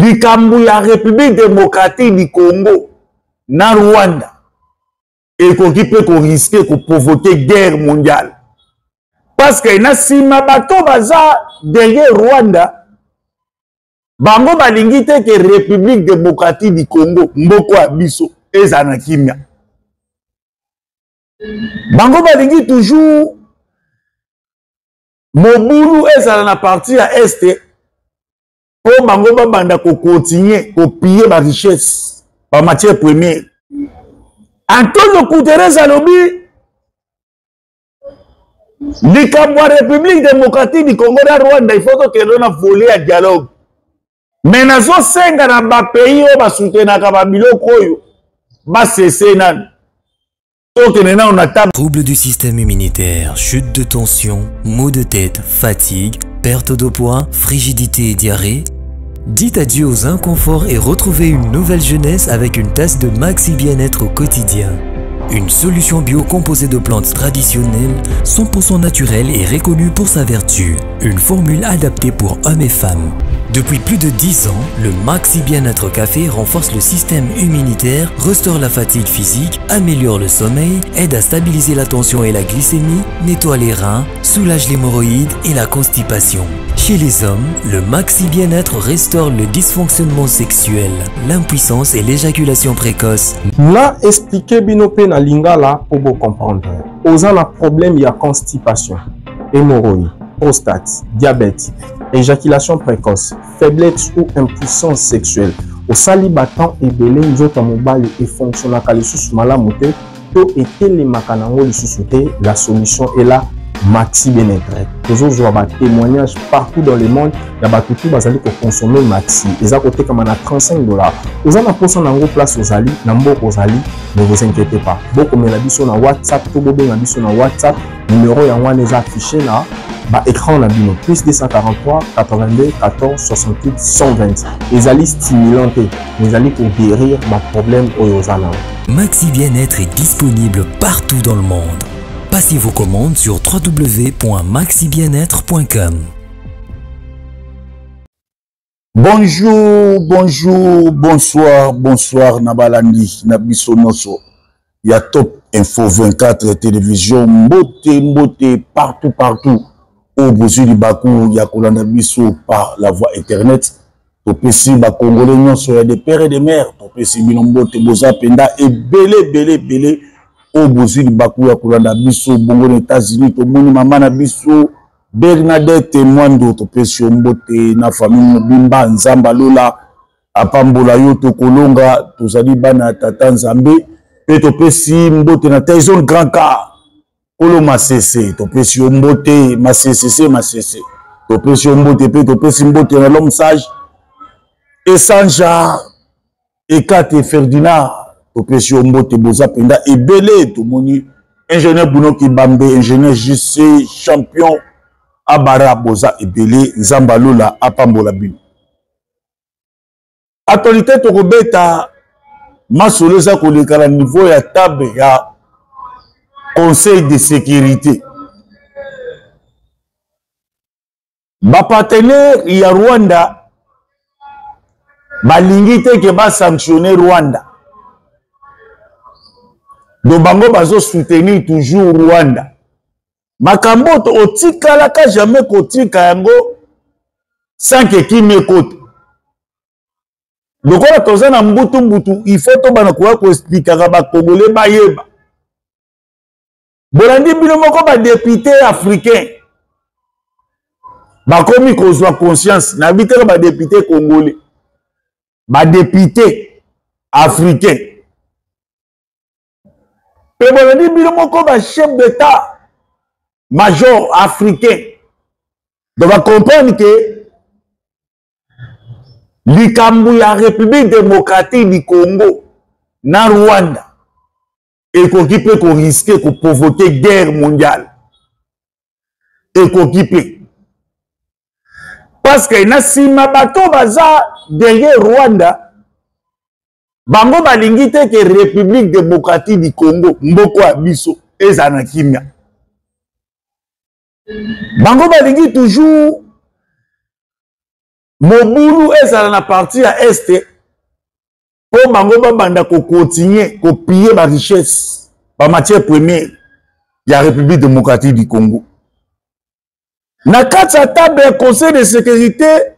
likambo ya République démocratique du Congo na Rwanda ekoki pe ko risquer ko provoquer guerre mondiale parce que na sima bato baza derrière Rwanda bango balingi te que République démocratique du Congo mboko abiso eza na kimia bango balingi toujours Mobulu eza na partie ya Est pour bango babanda ko continuer ko piller ba richesse ba matière première Antonio Guterres alobi likambo ya République démocratique du Congo na Rwanda il faut que l'on a volé à dialogue mais nazo senga na ba pays o ba soutenaka ba biloko oyo ba cesser nan Troubles du système immunitaire, chute de tension, maux de tête, fatigue, perte de poids, frigidité et diarrhée. Dites adieu aux inconforts et retrouvez une nouvelle jeunesse avec une tasse de Maxi Bien-être au quotidien. Une solution bio composée de plantes traditionnelles, 100% naturelle et reconnue pour sa vertu. Une formule adaptée pour hommes et femmes. Depuis plus de 10 ans, le Maxi Bien-être Café renforce le système immunitaire, restaure la fatigue physique, améliore le sommeil, aide à stabiliser la tension et la glycémie, nettoie les reins, soulage l'hémorroïde et la constipation. Chez les hommes, le Maxi Bien-être restaure le dysfonctionnement sexuel, l'impuissance et l'éjaculation précoce. Là, expliquez Binopé na lingala pour vous comprendre. Osant le problème, il y a constipation, hémorroïde, prostate, diabète, éjaculation précoce, faiblesse ou impuissance sexuelle. Au salibatant et belé, nous autres mobile et fonctionnant à l'issue malamoté, to était les macanango l'issue la solution est là. Maxi Bien-être. Nous avons des témoignages partout dans le monde. Il y a tout qui consommer Maxi. Ils ont coûté comme $35. Vous avez posé en place aux alliés, ne vous inquiétez pas. Beaucoup de gens sur WhatsApp, tout le monde sur WhatsApp, numéro est affiché là. Écran nabino plus 243 82 14 68 120. Les alliés stimulants, les alliés pour guérir ma problème aux années. Maxi Bien-être est disponible partout dans le monde. Passez vos commandes sur www.maxibienêtre.com. Bonjour, bonjour, bonsoir, bonsoir, Nabalandi, Nabisonoso. Il y a Top Info 24 télévision, mbote, partout. Au besoin du Bakou, il y a Kolanda Bisso par la voie Internet. Topesi, Congolais, il y a des pères et des mères. Topesi, Binombote, Boza, Penda, et belé. Au besoin du Bakou, il y a Kolanda Bisso, Bongo, les États-Unis, Tomoni, Maman, Bisso, Bernadette, Mwando, Topesi, Mbote, na famille, Bimba, Nzamba, Lola, Apambola, Yoto, Kolonga, Tozali, Bana, Tata, Nzambe, et Topesi, Mbote, na Taizon, Grand Car. Kolo Masese, Topesi Mbote, Masese. Topesi Mbote, Topesi Mbote, l'homme sage. Et Sanja, et Kate Ferdinand, Topesi Mbote, Boza Penda, et Belé, Tomoni, ingénieur Bounoki Bambe, ingénieur JC, champion, Abara, Boza, et Belé, Zambalola, Apambola Bin. Actualité, Tokobeta, Masoleza, Koleka, niveau, ya table, ya Conseil de sécurité. Ba partenaire ya Rwanda balingi te ke ba sanctionner Rwanda. Do bango bazo soutenir toujours Rwanda. Makambo to otikala ka jamais kotika yango sans que qui m'écoute. Donc on toza na mbutu il faut to bana ko expliquer ba Congolais ba yeba. Bolandi bino moko ba député africain ba komi kozwa conscience na bitela ba député congolais ba député africain pe bolandi bino moko ba chef d'état major africain donc ba comprendre que likambo ya République démocratique du Congo na Rwanda et qu'on peut risquer de provoquer guerre mondiale. Et qu'on peut. Parce que si ma bateau baza derrière Rwanda, bango balingi te que République démocratique du Congo, mboko abiso, ezana kimia. Bango balingi toujours Mobulu ezala na partie ya Est pour bango babanda ko continuer ko piller ba richesse ba matière première ya République démocratique du Congo. Na kati ya table ya Conseil de sécurité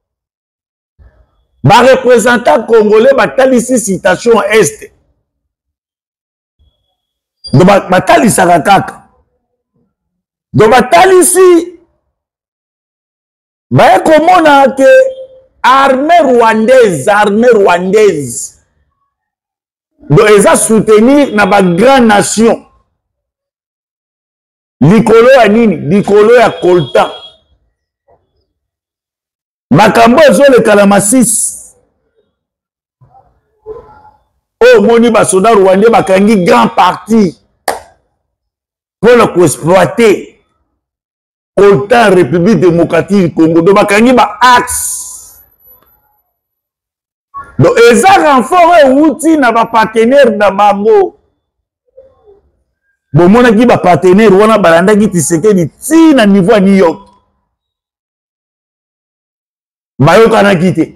ba représentant congolais batalisi citation Est. Do batalisaka kaka. Do batalisi baye komona ke armée rwandaise do eza soutenir na ba grande nation likolo ya nini likolo ya coltan makambo ezoleka na Masisi o moni basoda rwandais bakangi grand parti pour koexploiter coltan République démocratique du Congo do bakangi ba axe do eza renfort euti na ba partenaire na bango bomonaki ba partenaire wana balandaki Tshisekedi ti na niveau ya New York bayokanaki te.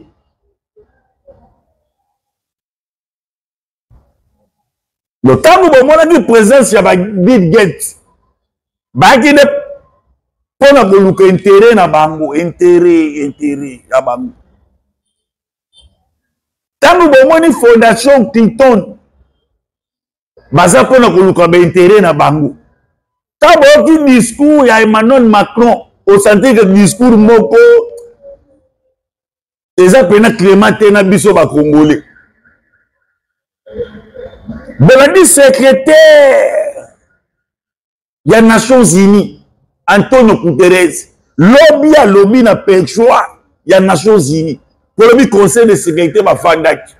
Le temps où bomonaki présence ya ba Bill Gates bayaki de pona koluka intérêt na bango intérêt ya bango. Tangu bomoni fondation Clinton baza pona koluka ba intérêt na bango. Tangu ki discours ya Emmanuel Macron au santé que discours moko eza pena Clément na biso ba Congolais. Bolandi secrétaire ya Nations Unies Antonio Guterres lobby na perchoir ya Nations Unies pour le conseil de sécurité bafandaki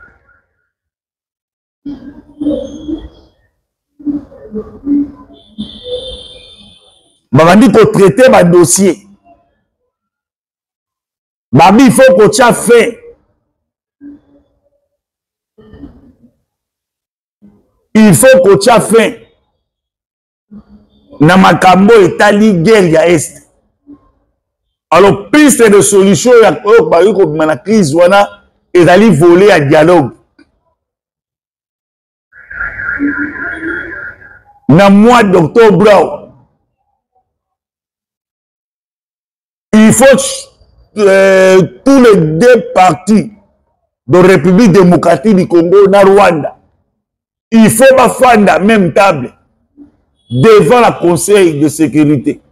babandi ko traiter ba dossier babi il faut ko tia fait il faut ko tia fait na makambo etali guerre ya Est. Alors piste de solution ya bayo ko na crise wana ezali voler ya dialogue. Na mois d'octobre il faut tous les deux partis de République démocratique du Congo na Rwanda il faut bafanda même table devant la Conseil de sécurité.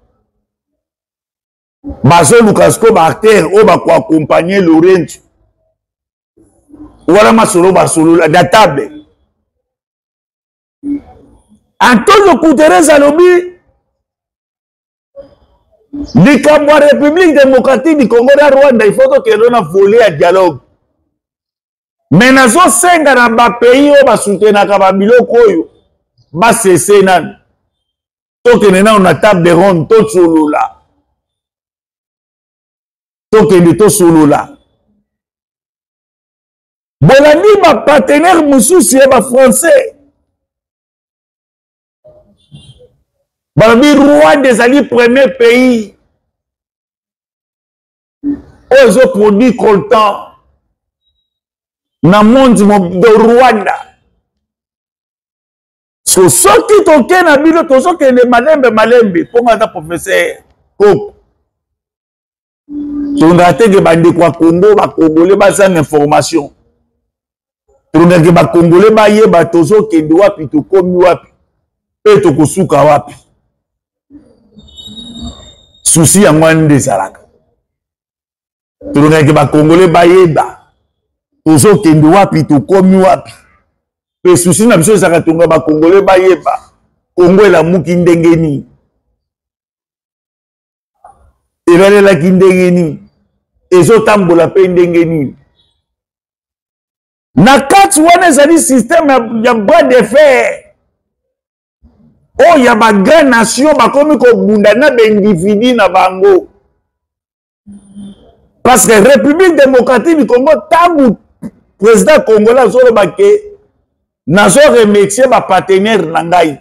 Bazo Lukasko ba acteur o ba ko accompagner Lorenzo. Wala masolo basolo la table. Antonio Guterres alobi likambo ya République démocratique du Congo na Rwanda il faut que l'on a volé à dialogue. Mais nazo senga na ba pays o ba soutenaka ba biloko oyo ba cesser nan. Tokene na on table de ronde to solola. Tokene to solola. Bolandi ba partenaire mususi ba français. Balabi Rwanda ezali premier pays ozo produit coltan na monde de Rwanda. So soki toke na bino tozo kende malembe ponga ta professeur Koko. Tonga teke bande kwa Congo ba Congolais bazang information. Tonga ke ba Congolais ba yeba tozo kende wapi to komi wapi. Pe to kosuka wapi. Souci ya ngwande salaka. Tonga ke ba Congolais ba yeba tozo kende wapi to komi wapi. Pe souci na biso saka tonga ba Congolais ba yeba Congo la muki ndengeni. Ebele la kindengeni. Ezo tambola pe ndengeni. Na kati wana ezali système ya bras de fer. Oh ya ba grande nation bakomi ko bunda na bendividu na bango. Parce que République démocratique du Congo tambu président congolais zolo baké nazo remercier ba partenaire na ngai.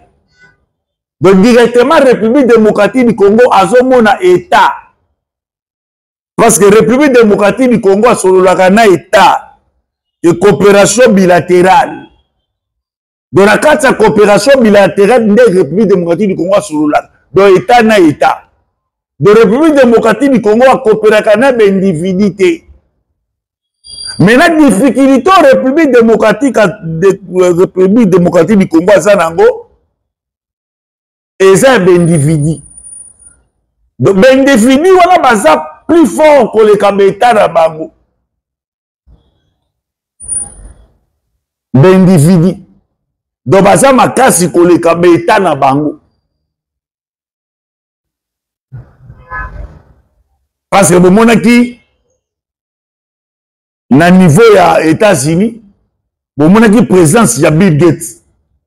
Donc directement République démocratique du Congo azomona état Parce que République démocratique du Congo a solo la état de coopération bilatérale. Dans la carte de coopération bilatérale de la République démocratique du Congo a solo la dans état na état. De la République démocratique du Congo a coopéré avec l'individu. Mais la difficulté de la République démocratique du Congo à Zanango, et ça est l'individu. Donc l'individu, on a besoin plus fort que les Kabeta na bango. L'individu. Donc besoin makasi que les Kabeta na bango. Parce que vous monaki na niveau ya États-Unis, vous monaki présence ya Bill Gates.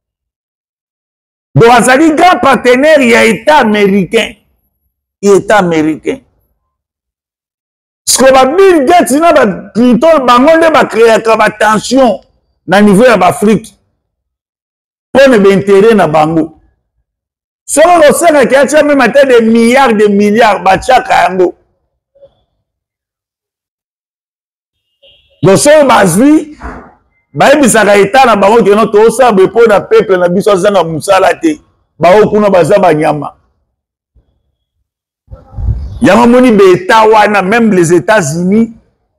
Donc azali grand partenaire ya État américain. État américain. Ce que Bill Gates na ba Clinton bango nde ba créer ka tension na niveau ya Afrique. Pour ne intérêt na bango. Selon le sera qui a même atteint des milliards ba chaka yango. Donc, si on a vu, bayebisaka état na bango ke no to sabe po na peuple na biso zanga musala te ba okuna bazaba nyama yama moni be état wana même les États-Unis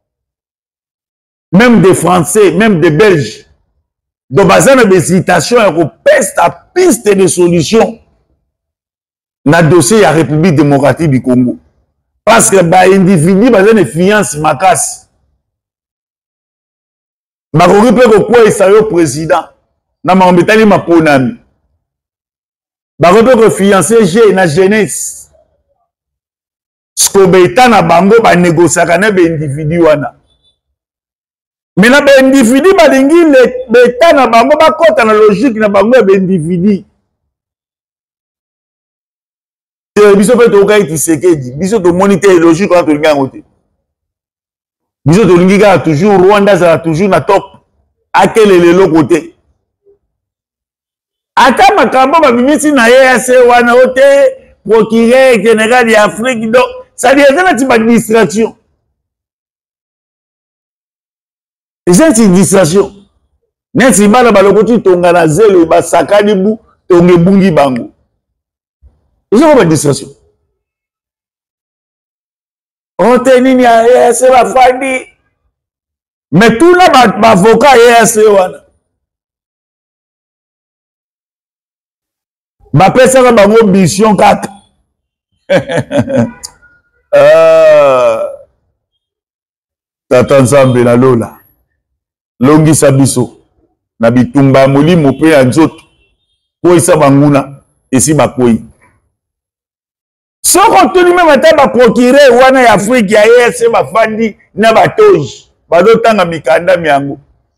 même des Français même des Belges donc bazana des hésitations et ko piste de solution na dossier ya République démocratique du Congo parce que ba individu bazana fiance makasi bakoki mpe kokweyisa yo président na makambo etali maponami bakoki mpe kofiance je na jeunesse sikoyo eta na bango banégociaka na baindividu wana me na baindividu balingi beta na bango bakota na logique na bango ya baindividu biso mpe tokokai Tshisekedi biso tomoni te logique wana tolingi yango te biso tolingi kaka toujours Rwanda azala toujours na top akelele loko te ata makambo babimisi na EAC wana o te procureur général ya Afrique donc ça dit eza nati baadministration eza nati administration neti bana balokoti tonga na zelo basakani bu tonga ebungi bango eza ko baadministration ote nini ya EAC bafandi mais tout là bavocat EAC wana bapesaka bango mission kaka tata nzambe na lola longisa biso na bitumba molimo mpe ya nzoto koyisa banguna esi bakoyi soko tuni meme ata baprocureur wana ya Afrique ya EAC bafandi na batoji bazotanga mikanda miango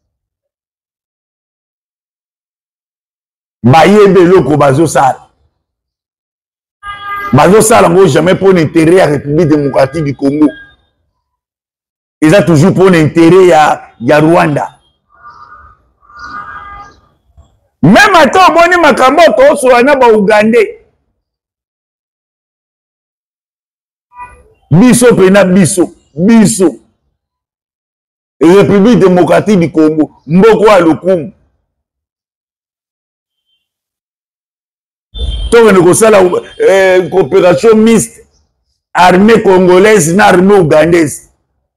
bayebe eloko bazosala ngo jamais pour l'intérêt ya République démocratique du Congo eza toujours pour l'intérêt ya Rwanda même ata omoni makambo tosola na baugandais biso pena biso République démocratique du Congo mboko ya lokumu donc nous avons une coopération mixte armée congolaise et armée ougandaise.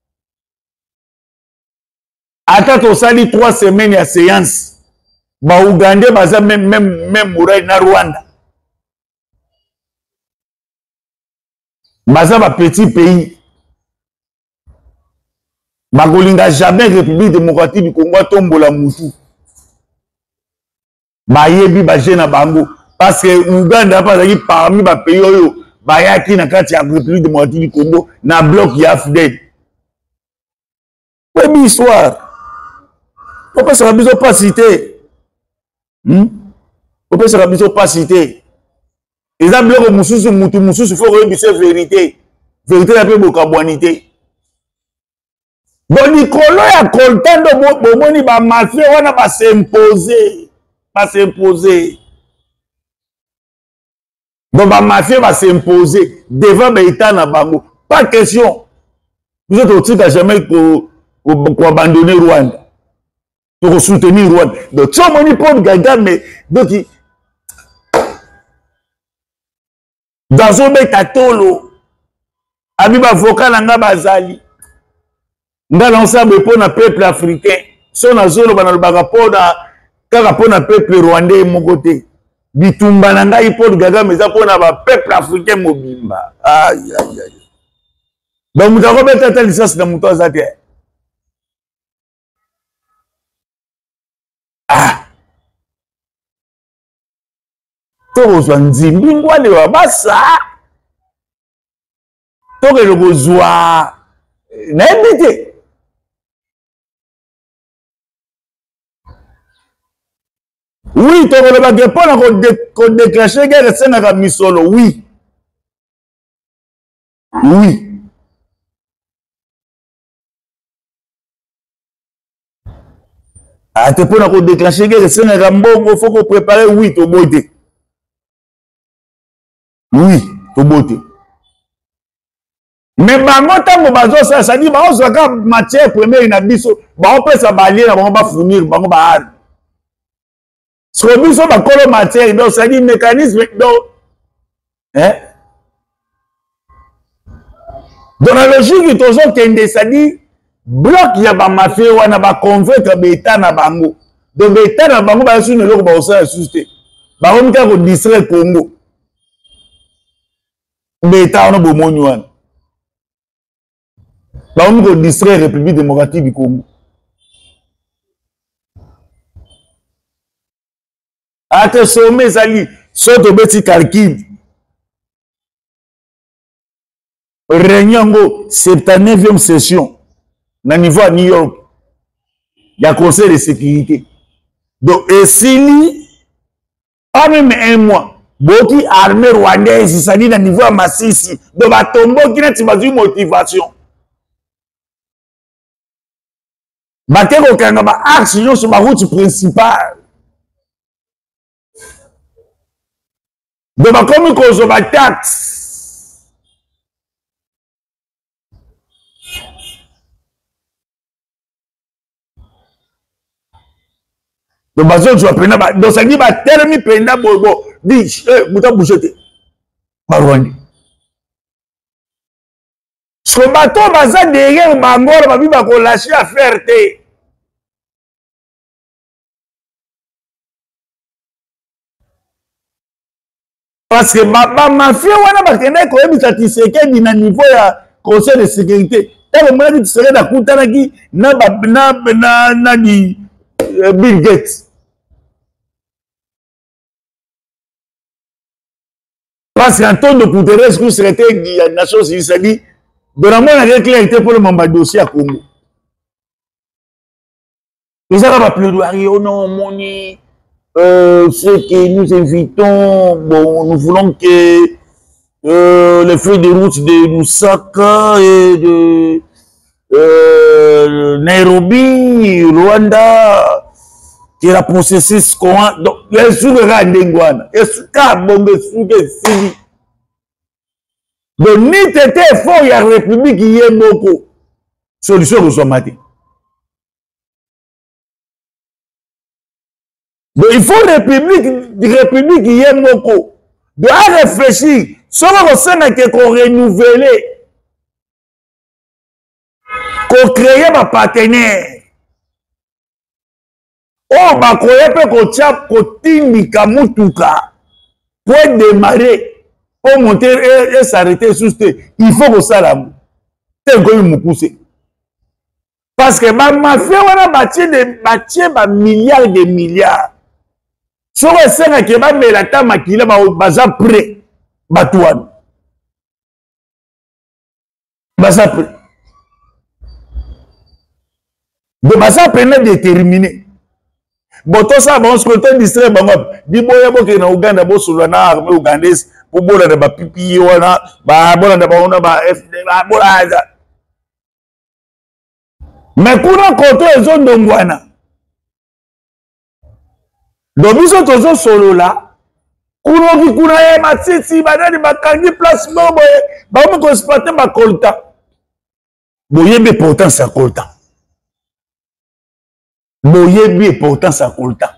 Attends, ça dit 3 semaines de séance. Ba Ougandais, même Mouraï na Rwanda. Baza ba petit pays. Bagolinga jamais République démocratique du Congo tombola mutu. Ba yebi ba jena bango. Parce que Ouganda parmi les pays où bayaki na kati ya République démocratique du Congo na bloc ya FDL. Oui, histoire. Pourquoi ça va pas citer? Pourquoi ça va pas citer? Les blocs mususu mutu mususu faut rebiser vérité. Vérité la peu bokabwanité. Bon Nicolo ya content de bomoni ba mafia wana ba s'imposer. Donc, la mafia va s'imposer devant l'État na bango. Pas question. Vous êtes aussi qu'à jamais abandonner Rwanda. Pour soutenir Rwanda. Donc, tu as mon Paul Kagame, mais donc, dans un bec à Tolo, Abiba Voka Nanga Bazali, dans l'ensemble pour le peuple africain, son azolo banalbaka pour le peuple rwandais mon côté. Bitumba Nanga Paul Kagame, mais ça pour le peuple africain mobimba. Aïe, aïe, aïe. Donc, nous avons mis ta licence dans mon temps à terre. Ah! Toro Nzimbi ngwale wa basa. Toro le bozwa. N'habite. Oui, toro le bagé pas qu'on déclencher guerre senga misolo. Oui. Oui. Ah, te pour qu'on déclencher guerre senga mbongo faut qu'on prépare oui to beauté. Oui, to beauté. Mais bango tango bazo ça dit ba ozaka matière première na biso ba opesa balie na bango ba fournir bango ba ar. So biso ba kolo matière donc ça dit mécanisme donc hein. Dans la logique tozo kende ça dit bloc ya ba mafia wana ba convaincre beta na bango. Donc beta na bango ba sunu loko ba osa susté. Ba on ka ko distraire Congo. Beta on bo monu wana. Ba on ko distraire République démocratique du Congo. Ate sommet zali soto beti calcul. Réunion 79e session na niveau à New York. Il y a conseil de sécurité. Donc, et s'il pas même un mois, beaucoup armée rwandaise, ça dit à niveau à Massissi, donc va tomber qui n'a pas une motivation. Bateko kanga ba action sur ma route principale. Donc, comme cause ba taxe. Donc, donc ça dit bah tellement penda bobo dit bouta bouchete Rwanda. Ce bateau baza derrière Bangor babi ba ko lâcher affaire té. Parce que ma mafia wana bakenda ko ebisa tiseke ni na niveau ya conseil de sécurité. Et le moment où tu serais d'accord qui na di Bill Gates. Parce qu'un ton de Guterres qui serait des Nations Unies, ça dit, de la moindre clairité pour le membre dossier à Congo. Nous avons pas plaidoyer, oh non, Moni, ceux que nous invitons, bon, nous voulons que les feuilles de route de Lusaka et de Nairobi, Rwanda, qui est la processus comment donc les souverains d'Engwana et ce cas bon de Sili donc ni tété fort il y a république qui est beaucoup solution nous sommes matés donc il faut république qui est beaucoup doit réfléchir sur le sein que qu'on renouveler qu'on créer ma partenaire. Oh, bah, qu'on mutuka pour démarrer, pour monter et s'arrêter sous il faut que ça là, tel que nous pousser. Parce que ma mafia, on a bâti des milliards de milliards. Sur le sein qui va mettre la tama qui est baza prêt, batouane. Baza prêt. De baza prêt déterminé. Bon, tout ça, bon, ce que tu distrait, bon, dis boya bo ke na Uganda bo solo na armée ougandaise pour bola de ba pipi wana ba bola de ba ona ba FD ba bola. Mais kuna koto ezo ndongwana. Do biso tozo solo la. Kuno ki kuna ye matiti ba nani ba kangi place bobo ba mo ko spate ba kolta. boyebi importance ya coltan. Boyebi importance ya coltan.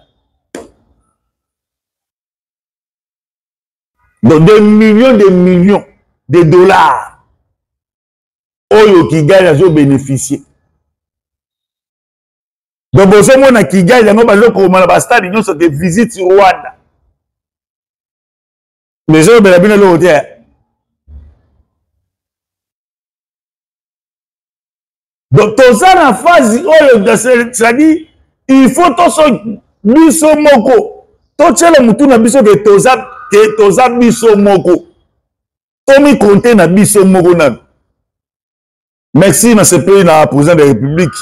Donc des millions de dollars. Oyo Kigali a bénéficié. Donc boso mona Kigali yango bazoko mona ba stade nyonso de visite Rwanda. Mais je vais bien le dire. Donc tout ça en phase c'est-à-dire il faut tout ça biso moko. Tout ça le mutu na biso que toza biso moko. Tomi compter na biso moko na. Merci na ce pays na président de la République.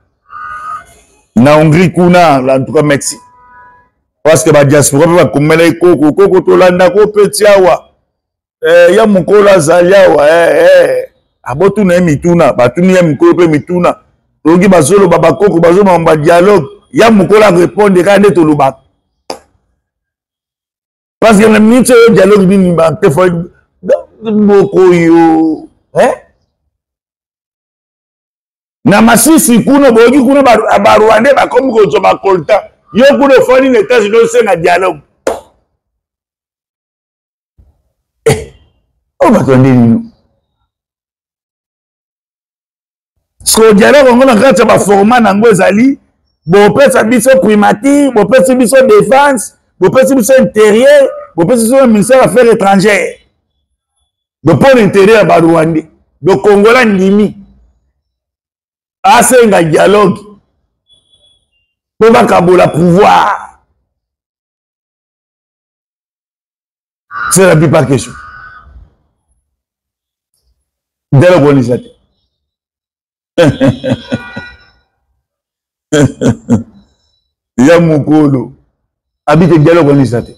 Na Hongrie kuna en tout cas merci. Parce que ba diaspora va komela koko to landa ko petiawa. Ya mukola zaliawa abotu na mituna batuni ya mikolo pe mituna. Toki bazolo baba koko bazoma ba dialogue ya mukola répondre quand to luba. Parce que le ministre de dialogue ni ba te fo moko yo na masisi kuno bogi kuno ba Rwanda ba komi ko zo ba kolta yo kuno foni na états unis se na dialogue o ba tondi ni so dialogue ngona kata ba format na ngo ezali bo pesa biso primature bo pesa biso défense bo pesa biso intérieur bo pesa biso ministère affaires étrangères do pour intérieur ba Rwanda do Congola ndimi assez un dialogue pour bakabola pouvoir. C'est la plupart question. Dialogue organisateur. Ya mukolo habite dialogue organisateur.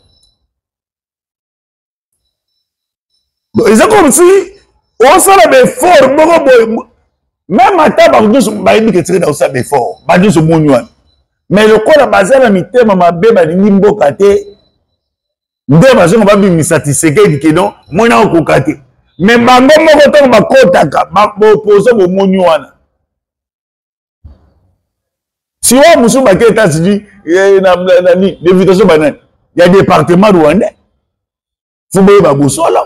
C'est comme si on s'en avait fort même à table que tu dans ça fort mais le corps a basé la mitema mabe balingi mboka te nde bazo ba bi misatiseke ke non mona okokate mais bango moko to bakotaka ba opposé bo monywana si wa musu ba ke États-Unis na ni l'invitation banane il y a département rwandais fubo ba bosolo.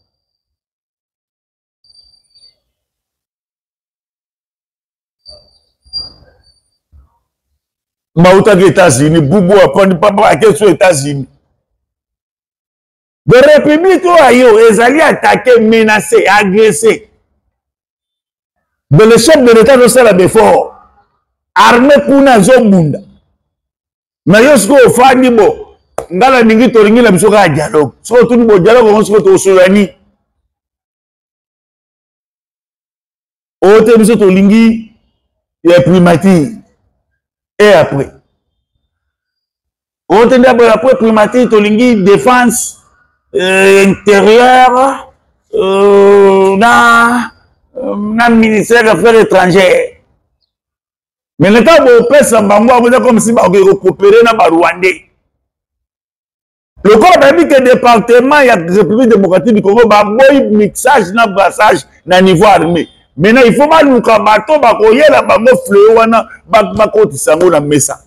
Mauta aux États-Unis, Boubou a pris papa à quel aux États-Unis. De République Oyo, ils allaient attaquer, menacer, agresser. De le chef de l'État de Salah Befort, armé pour na Zomunda. Mais yosko fani bo, ngala ningi toringi la bisoka dialogue. So tout bo dialogue on se to Solani. O te biso to lingi ya primature. Et après, on t'a dit après primature, tu lingi défense intérieure, na ministère des Affaires étrangères. Mais le temps où on peut s'embarquer, comme si on veut coopérer dans le Rwandais. Le corps a dit que le département, il y a la République démocratique du Congo, il y a un mixage, un brassage, à niveau armé. Maintenant, il faut pas nous combattre, il y a un fleuve, il y a un messa.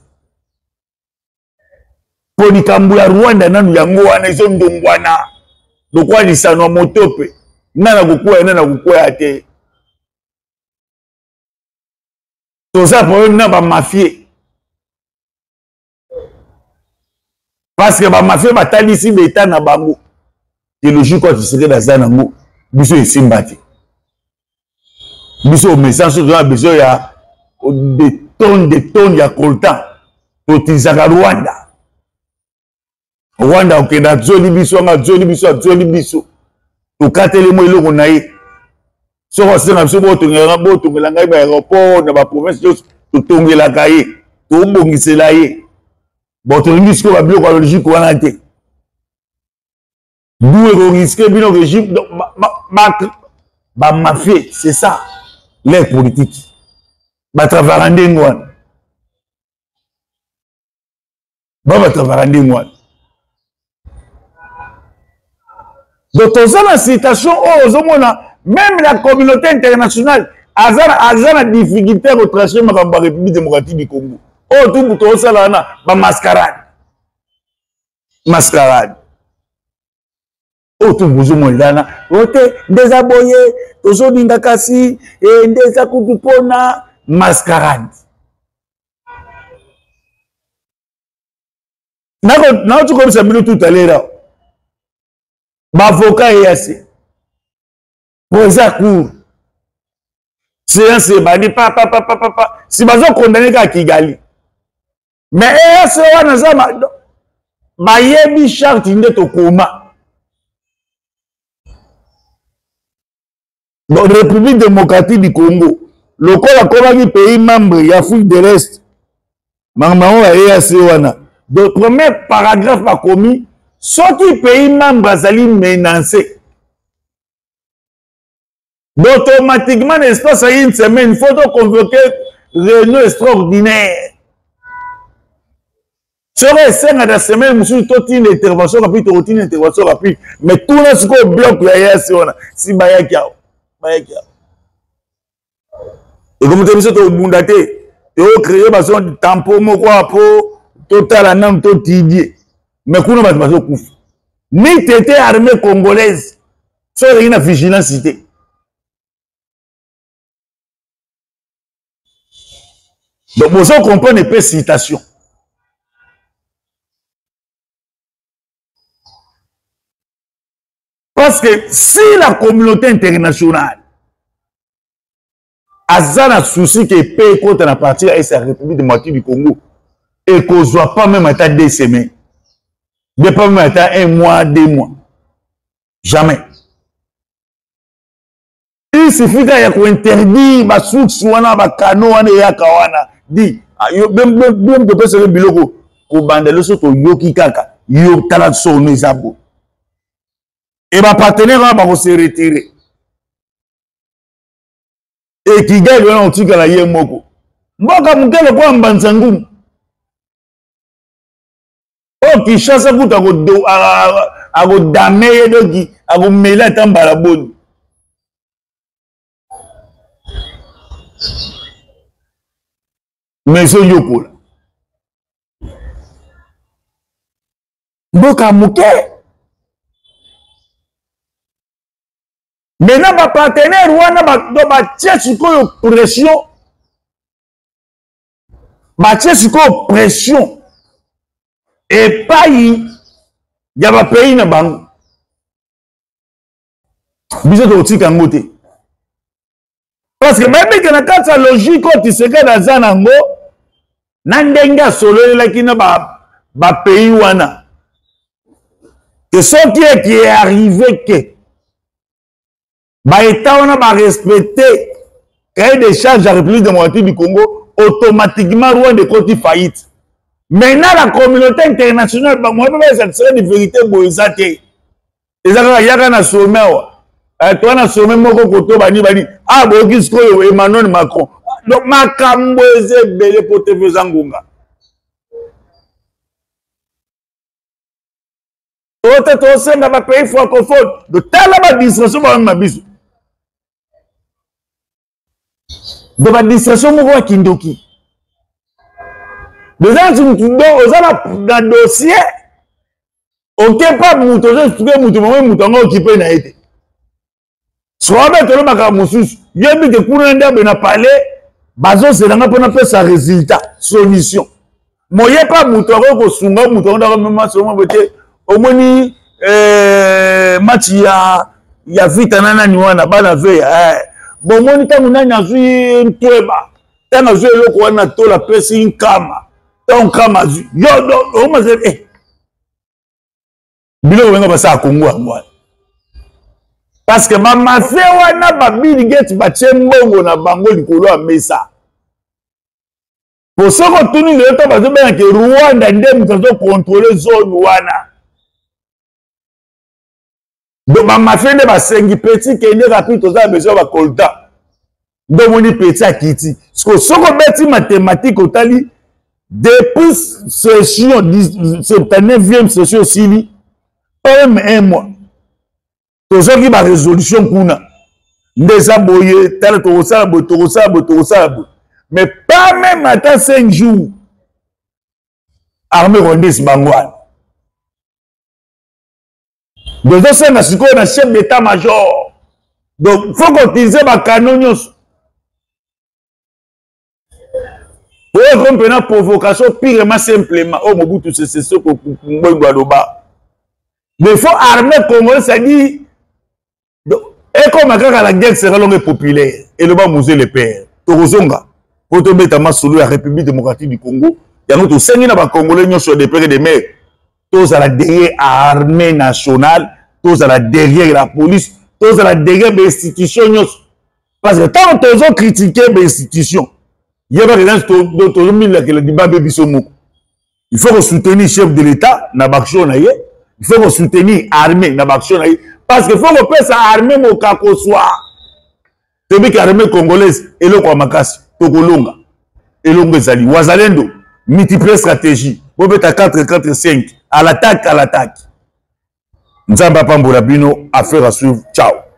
Pour les Kambula Rwanda, il y a un zone donc, quoi, il y a un motope. Il y a un tout ça pour eux, il y a un mafia. Parce que la mafia, il y a un état na bango. Et le jour quand tu serais dans un ango, il y a un bâti. Biso message sur la besoin ya des tonnes ya coltan pour tisaka Rwanda okenda zoli biso to katele mo eloko na ye so ko senga biso botongela ngai ba aéroport na ba province to tongela kaye to bongisela ye botolingi siko ba biloko logique wana te doué ko risquer bino régime ba mafia c'est ça. Les politiques. Batavarande ngwan. Batavarande ngwan. Donc, dans la situation, même la communauté internationale Azana difficulté au tracher ma République démocratique du Congo. Oh, tout pour ça là, mascarade. Mascarade. Oh, tout pour moi là, ote désabonné, toujours d'indakasi et désakutupona mascarade. Non, tu comme ça, tout à l'heure. Avocat est assez. Pour ça, court. Séance, bani, papa. Si bazo condamné à Kigali. Mais, c'est on a ça, bayebi charte inde to koma. Dans la République démocratique du Congo, le Congo pays membre de l'Afrique de l'Est, Maman est assez wana. Le premier paragraphe a commis, ceux qui pays membre zali menacé. Automatiquement, l'espace a une semaine, il faut convoquer réunion extraordinaire. Serait 5 à la semaine, monsieur, toute une intervention rapide, toute une intervention rapide. Mais tout ce qu'on bloque, si Bayakia. Et comme tu dis, tu as bundaté, tu as créé un tampon, total anam, tout tidier. Mais qu'on va te faire. Ni t'étais armée congolaise, c'est une vigilance cité. Donc, vous comprenez pas citation. Parce que si la communauté internationale a un souci qui est payé contre la partie de la République démocratique du Congo et qu'on ne soit pas même à 2 semaines, ne pas même à 1 mois, 2 mois, jamais. Il suffit qu'il y ait interdit ma source ou un canot et un kawana. Dit, même de personnes qui ont ko bandelo soto yoki kaka yo tala so nezabo. Et ma partenaire va se retirer. Et qui gagne le nom de la Yemoko. Mboka mukele kwa mbanzangu. Oh, qui chasse à bout à go damé doki, à go mêler tambala bonne. Mais c'est yoko là. Mboka mukele. Maintenant, ma partenaire, pression. Pression. Et pas il y a un pays na bango. Bisous de l'outil kangote. Parce que même que na sa logique, quand tu sais que dans Zanango, nandenga solo la qui na ba pays wana. Que ce qui est arrivé que État on a respecté cahier des charges de la République démocratique du Congo, automatiquement Rwanda est côté faillite. Maintenant la communauté internationale, moi ça serait une vérité boisate. Et ça il y a un sommet. Toi na sommet moko koto bani ah bokisko Emmanuel Macron. Donc makambo eze belé pour te faire ngonga. Autant au sein de ma pays francophone, de telle distraction par ma bisu. De la distraction, je vois Kindoki. Les gens qui sont dans le dossier, ok, pas mouton, je mouton occupé n'a été. Soit avec le macamosus, il y a des courants de parler, bazo c'est là pour faire sa résultat, solution. Moi, il n'y a pas mouton, mouton, au moins, match, il y a vite un an, il y a la veille. Bon, mon temps, on a vu un toeba. Tant que je le vois, on a tout la presse in kama. Tant kama zu. Yo, on m'a dit, eh. Bilo, on va passer à Congo, moi. Parce que ma mafia, on a pas Bill Gates, ba tchembongo na bango likolo a mesa. Pour ça qu'on tourne le temps, parce que Rwanda ndem nous contrôler zone wana. Donc, ma fille de ma sengi petit qui est rapide, tout ça, besoin de colta. Donc, on est petit à Kiti. Parce que ce qu'on met en mathématiques, depuis session, 9e session, aussi, pas même 1 mois. Tout ça qui est ma résolution, ndeza boye tala tokosala boye mais pas même attends 5 jours armée rwandese bangwana donc ça na sikoyo na chef d'état major donc faut qu'on utilise ba canon nyonso pour comprendre la provocation purement simplement oh Mobutu c'est ce que Mbongo aloba mais faut armée congolaise ça dit et comme la guerre sera longue et populaire et le bas musée le père tokozonga pour tomber tama solo la République démocratique du Congo il y a notre seigneur na ba congolais nyonso des pères et des mères tous à la derrière armée nationale tous à la derrière la police tous à la derrière les institutions parce que tant que ont critiqué les institutions il y a pas d'autres mille que le débat bisomo il faut soutenir chef de l'état na baction na yé il faut soutenir armée na baction na yé parce que faut que pesa armée mo kako soir tebi ka armée congolaise eloko makasi tokolonga elongo ezali wazalendo multiple stratégie bobeta 4-4-5 à l'attaque nzamba pambola bino affaire à suivre ciao.